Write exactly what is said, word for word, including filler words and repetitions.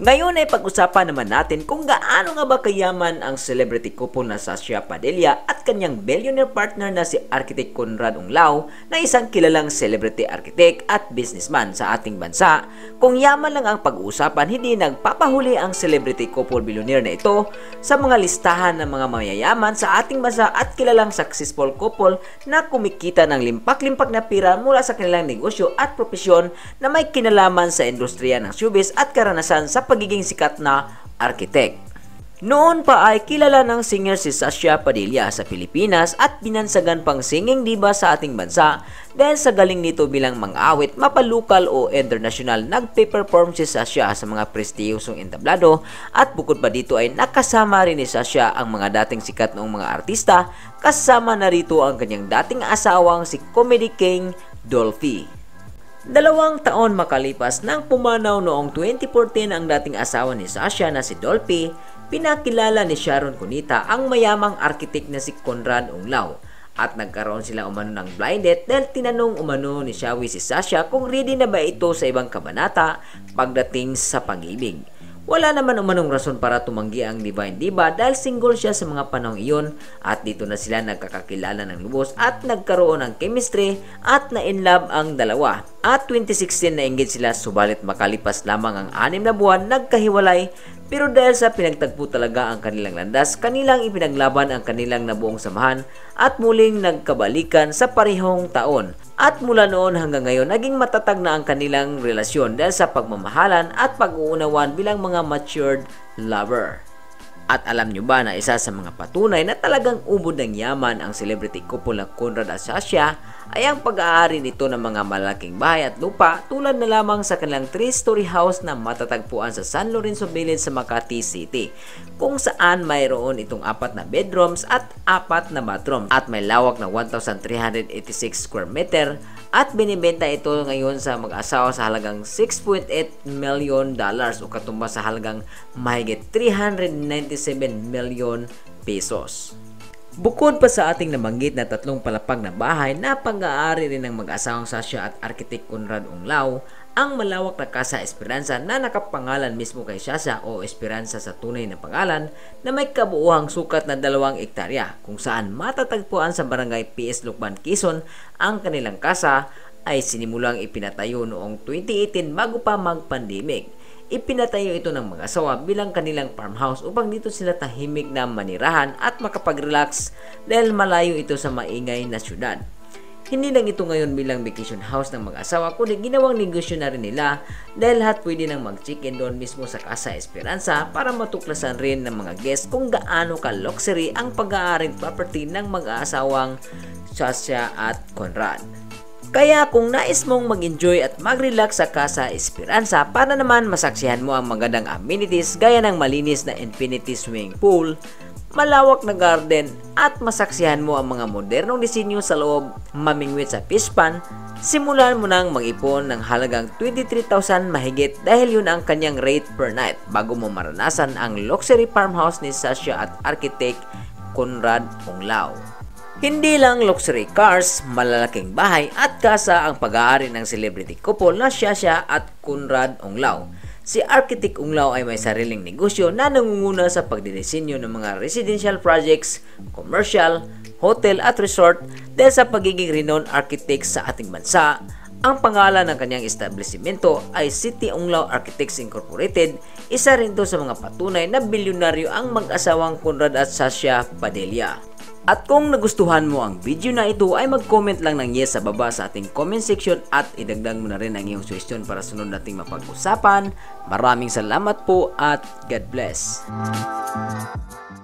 Ngayon ay pag-usapan naman natin kung gaano nga ba kayaman ang celebrity couple na Sasha Padilla at kanyang billionaire partner na si Architect Conrad Unglao na isang kilalang celebrity architect at businessman sa ating bansa. Kung yaman lang ang pag-uusapan, hindi nagpapahuli ang celebrity couple billionaire na ito sa mga listahan ng mga mayayaman sa ating bansa at kilalang successful couple na kumikita ng limpak-limpak na pira mula sa kanilang negosyo at propesyon na may kinalaman sa industriya ng showbiz at karanasan sa pagiging sikat na architect. Noon pa ay kilala ng singer si Sasha Padilla sa Pilipinas at binansagan pang singing diva sa ating bansa dahil sa galing nito bilang mang-awit, mapalukal o international. Nagpe-perform si Sasha sa mga prestiyosong entablado at bukod pa dito ay nakasama rin ni Sasha ang mga dating sikat noong mga artista, kasama na rito ang kanyang dating asawang si Comedy King Dolphy. Dalawang taon makalipas nang pumanaw noong twenty fourteen ang dating asawa ni Sasha na si Dolphy, pinakilala ni Sharon Cunita ang mayamang architect na si Conrad Unglao at nagkaroon sila umano ng blind date dahil tinanong umano ni Shawi si Sasha kung ready na ba ito sa ibang kabanata pagdating sa pag-ibig. Wala naman umanong rason para tumanggi ang Divine Diva dahil single siya sa mga panahong iyon at dito na sila nagkakakilala ng lubos at nagkaroon ng chemistry at na-inlove ang dalawa. At twenty sixteen na-engage sila subalit makalipas lamang ang anim na buwan nagkahiwalay, pero dahil sa pinagtagpo talaga ang kanilang landas, kanilang ipinaglaban ang kanilang nabuong samahan at muling nagkabalikan sa parehong taon. At mula noon hanggang ngayon, naging matatag na ang kanilang relasyon dahil sa pagmamahalan at pag-uunawan bilang mga matured lover. At alam nyo ba na isa sa mga patunay na talagang ubod ng yaman ang celebrity couple na Conrad at Sasha ay ang pag-aari nito ng mga malaking bahay at lupa tulad na lamang sa kanilang three-story house na matatagpuan sa San Lorenzo Village sa Makati City, kung saan mayroon itong apat na bedrooms at apat na bathrooms at may lawak na one thousand three hundred eighty-six square meter at binibenta ito ngayon sa mag-asawa sa halagang six point eight million dollars o katumbas sa halagang mahigit three hundred ninety-seven million pesos. Bukod pa sa ating nabanggit na tatlong palapag na bahay na pag-aari rin ng mag-asawang Sasha at Architect Conrad Unglao, ang malawak na Casa Esperanza na nakapangalan mismo kay Sasha o Esperanza sa tunay na pangalan na may kabuuhang sukat na dalawang ektarya kung saan matatagpuan sa barangay P S Lucban, Quezon. Ang kanilang kasa ay sinimulang ipinatayo noong twenty eighteen bago pa mag-pandemic. Ipinatayo ito ng mag-asawa bilang kanilang farmhouse upang dito sila tahimik na manirahan at makapag-relax dahil malayo ito sa maingay na syudad. Hindi lang ito ngayon bilang vacation house ng mag-asawa kundi ginawang negosyo na rin nila dahil lahat pwede nang mag-check-in doon mismo sa Casa Esperanza para matuklasan rin ng mga guests kung gaano ka-luxury ang pag-aaring property ng mag-aasawang Sasha at Conrad. Kaya kung nais mong mag-enjoy at mag-relax sa Casa Esperanza para naman masaksihan mo ang magandang amenities gaya ng malinis na infinity swimming pool, malawak na garden at masaksihan mo ang mga modernong disenyo sa loob, mamingwit sa fish pond, simulan mo nang mag-ipon ng halagang twenty-three thousand mahigit dahil yun ang kanyang rate per night bago mo maranasan ang luxury farmhouse ni Sasha at Architect Conrad Unglao. Hindi lang luxury cars, malalaking bahay at kasa ang pag-aari ng celebrity couple na Sasha at Conrad Unglao. Si Architect Unglao ay may sariling negosyo na nangunguna sa pagdidisenyo ng mga residential projects, commercial, hotel at resort dahil sa pagiging renowned architect sa ating bansa. Ang pangalan ng kanyang establishmento ay City Unglao Architects Incorporated. Isa rin ito sa mga patunay na bilyonaryo ang mag-asawang Conrad at Sasha Padilla. At kung nagustuhan mo ang video na ito ay mag-comment lang ng yes sa baba sa ating comment section at idagdag mo na rin ang iyong suggestion para sunod nating mapag-usapan. Maraming salamat po at God bless.